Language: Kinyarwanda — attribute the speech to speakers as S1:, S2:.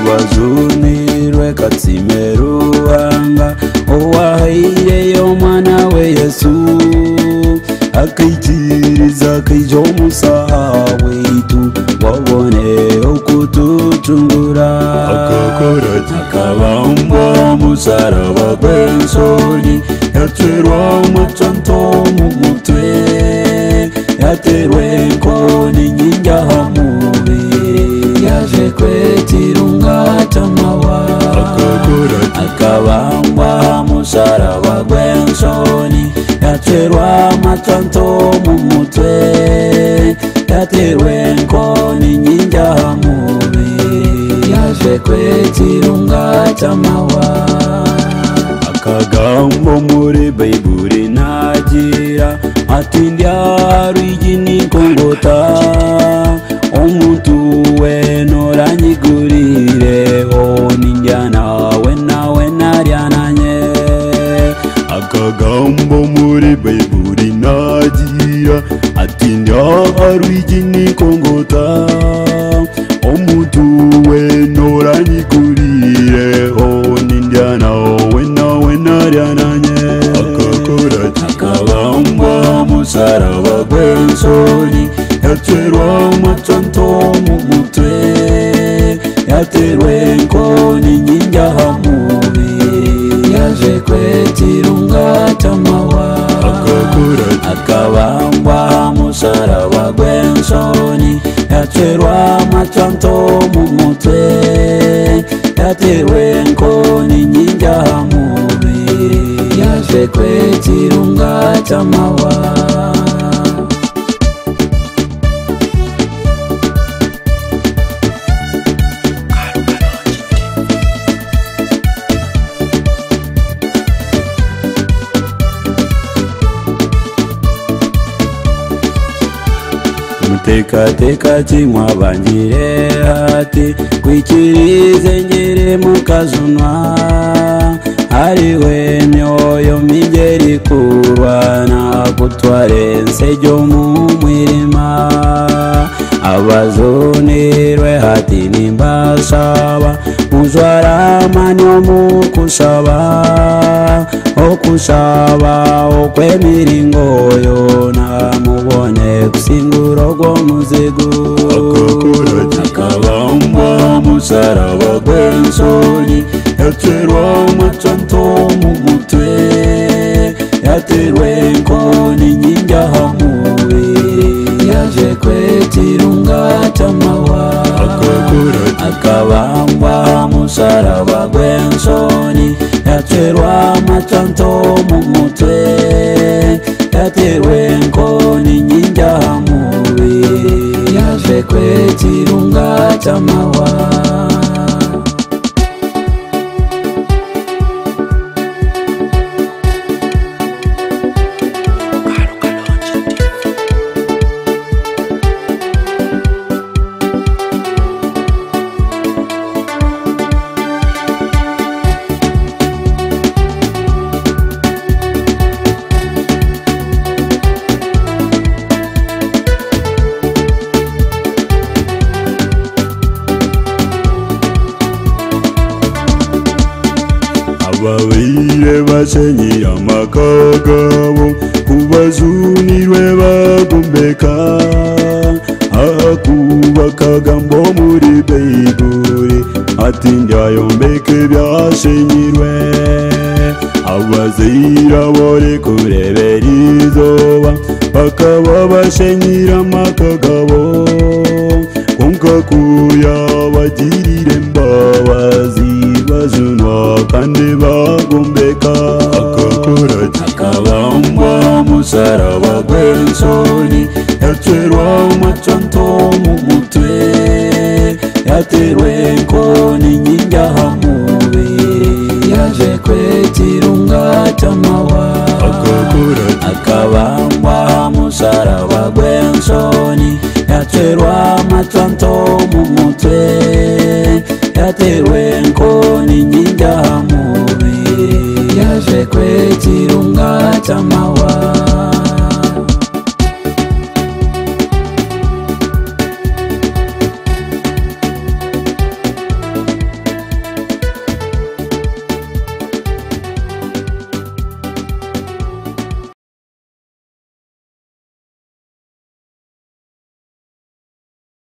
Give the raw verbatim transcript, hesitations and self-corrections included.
S1: ubazunirwe katsimeruhanga uwahireyo mwana we Yesu akikiriza kijo musahawe itu wabone okutucungura akabambwa musaraba gw'ensoni yaterwa umucanto mu mutwe yaterwe enkoni nyingi aha mubiri yaje kwetira ungata amawa akabambwa musaraba gw'ensoni yaterwa amacanto mu mutwe yaterwe enkoni nyingi aha mubiri yaje kwetira ungata amawa akagambo muri Bayibuli nagira ati ndyarwigi nikongota omuntu we noranyigurireho ninjya nawe nawe naryananye akagambo muri Bayibuli nagira ati ndyarwigi nikongota omuntu we noranyigurireho ninjya nawe nawe naryananye akabambwa musaraba gw'ensoni yaterwa amacanto mu mutwe yaterwe enkoni nyingi aha mubiri yaje kwetira ungata amawa akabambwa musaraba gw'ensoni yaterwa amacanto mu mutwe yaterwe enkoni nyingi aha mubiri yaje kwetira ungata amawa teka teka kimwa bangire hati kwikirize ngire mukazunwa hariwe myoyo migeri kurwana gutware nsejo mu mwirima abazunirwe hati nimbasaba muzwara manyo mukusaba okusaba okwemiringo yona mubone kusinguro gwomuzigu akabambwa musaraba gw'ensoni yaterwa amacanto mu mutwe yaterwe enkoni nyingi aha mubiri yaje kwetira ungata amawa akabambwa musaraba gw'ensoni yaterwa amacanto mu mutwe yaterwe enkoni nyingi aha mubiri yaje kwetira ungata amawa ababire basenyira amakagabo kubazunirwe bagumbeka akuba kagambo muri Bayibuli ati ndyayombeke byasenyirwe abazira bore kurebera izuba bakaba basenyira amakagabo konka kuya bagirire imbabazi bazunwa kandi bagumbeka akabambwa musaraba gw'ensoni yaterwa amacanto mu mutwe yaterwe enkoni nyingi aha mubiri yaje kwetira ungata amawa akabambwa musaraba gw'ensoni yaterwa amacanto mu mutwe yaterwe enkoni nyingi aha mubiri yaje kwetira ungata amawa